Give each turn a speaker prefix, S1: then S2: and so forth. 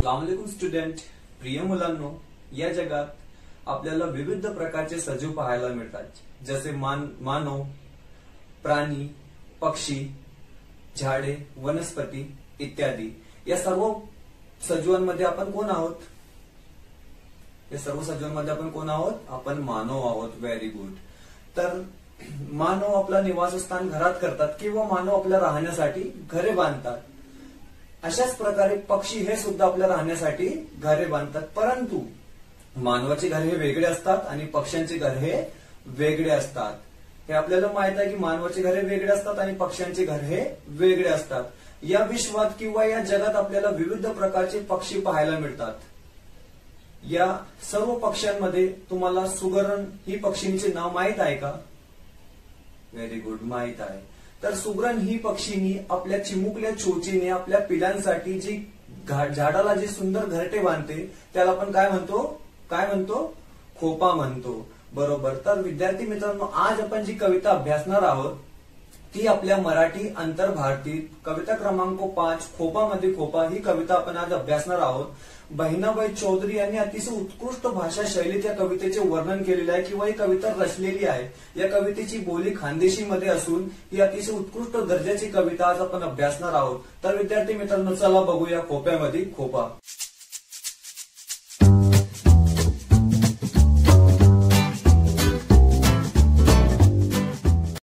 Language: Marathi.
S1: अस्सलाम वालेकुम स्टुडंट. प्रिय मुलांनो, या जगात आपल्याला विविध प्रकारचे सजीव पाहायला मिळतात, जसे मानव, प्राणी, पक्षी, झाडे, वनस्पती इत्यादी. या सर्व सजीवांमध्ये आपण कोण आहोत? या सर्व सजीवांमध्ये आपण कोण आहोत? आपण मानव आहोत. Very good. तर मानव आपला निवासस्थान घरात करतात किंवा मानव आपल्या राहण्यासाठी घरे बांधतात. अशाच प्रकारे पक्षी हे सुद्धा आपल्या राहण्यासाठी घरे बांधतात, परंतु मानवाचे घर हे वेगळे असतात आणि पक्ष्यांचे घर हे वेगळे असतात. हे आपल्याला माहित आहे की मानवाचे घरे वेगळे असतात आणि पक्ष्यांचे घर हे वेगळे असतात. या विश्वात किंवा या जगात आपल्याला विविध प्रकारचे पक्षी पाहायला मिळतात. या सर्व पक्ष्यांमध्ये तुम्हाला सुगरण ही पक्षींचे नाव माहित आहे का? व्हेरी गुड, माहित आहे. तर सुगरण ही पक्षीनी आपल्या चिमुकल्या चोचीने आपल्या पिलांसाठी जी झाडाला जी सुंदर घरटे बांधते त्याला आपण काय म्हणतो? खोपा म्हणतो. बरोबर. तर विद्यार्थी मित्रांनो, आज आपण जी कविता अभ्यासणार आहोत ती आपल्या मराठी अंतर्भारती कविता क्रमांक 5 खोपामध्ये खोपा ही कविता आपण आज अभ्यासणार आहोत. बहिणाबाई चौधरी यांनी अतिशय उत्कृष्ट भाषा शैलीत या कवितेचे वर्णन केलेले आहे किंवा ही कविता रचलेली आहे. या कवितेची बोली खानदेशीमध्ये असून ही अतिशय उत्कृष्ट दर्जाची कविता आज आपण अभ्यासणार आहोत. तर विद्यार्थी मित्रांनो, चला बघूया खोप्यामध्ये खोपा.